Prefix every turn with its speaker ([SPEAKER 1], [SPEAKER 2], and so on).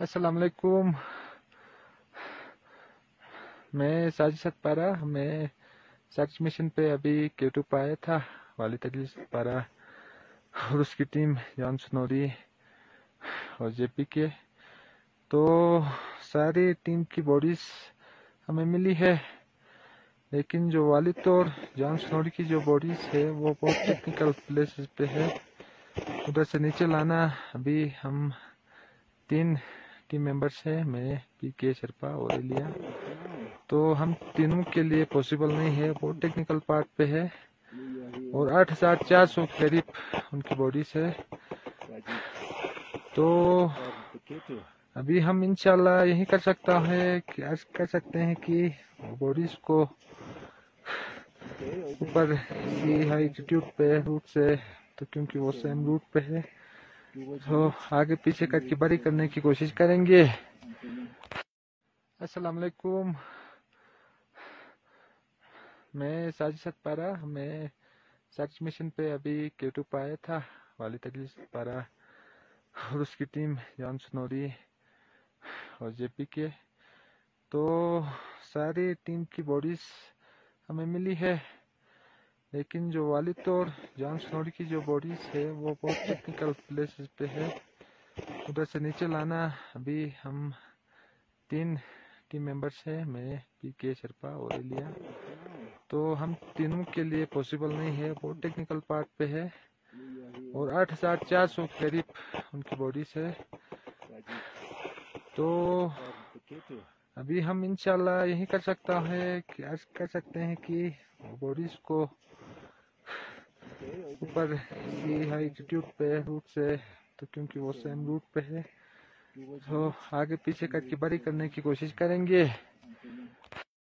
[SPEAKER 1] अस्सलाम वालेकुम। मैं साजिद सतपारा। मैं सर्च मिशन पे अभी Q2 पे आया था, वालिद अली सतपारा और उसकी टीम जॉन स्नोरी और जेपी के। तो सारी टीम की बॉडीज हमें मिली है, लेकिन जो वालिद और जॉन स्नोरी की जो बॉडीज है वो बहुत टेक्निकल प्लेसेस पे है। उधर से नीचे लाना अभी हम 3 टीम मेंबर्स है, मैं PK शर्पा और एलिया। तो हम तीनों के लिए पॉसिबल नहीं है, बहुत टेक्निकल पार्ट पे है और 8,400 के करीब उनकी बॉडीज है। तो अभी हम इंशाल्लाह यही कर सकते हैं कि बॉडीज को ऊपर की हाई एल्टीट्यूड पे रूट से, तो क्योंकि वो सेम रूट पे है, तो आगे पीछे करके बरी करने की कोशिश करेंगे। अस्सलाम वालेकुम। मैं साजिद सतपारा। मैं सर्च मिशन पे अभी Q2 पे आया था, वालिद अली सतपारा और उसकी टीम जॉन स्नोरी और जेपी के। तो सारी टीम की बॉडीज हमें मिली है, लेकिन जो वालिद और जॉन स्नोरी की जो बॉडीज है वो बहुत टेक्निकल प्लेसेस पे है। उधर से नीचे लाना अभी हम 3 टीम मेंबर्स है, मैं PK शर्पा और एलिया। तो हम तीनों के लिए पॉसिबल नहीं है, बहुत टेक्निकल पार्ट पे है और 8,400 के करीब उनकी बॉडीज है। तो अभी हम इंशाल्लाह यही कर सकते हैं कि बॉडीज को ऊपर की हाई एल्टीट्यूड पे रूट से, तो क्योंकि वो सेम रूट पे है, तो आगे पीछे करके बरी करने की कोशिश करेंगे।